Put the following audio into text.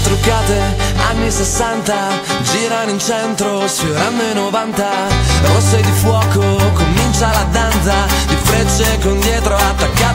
truccate, anni 60, girano in centro, sfiorando i 90. Rosse di fuoco, comincia la danza, di frecce con dietro attaccate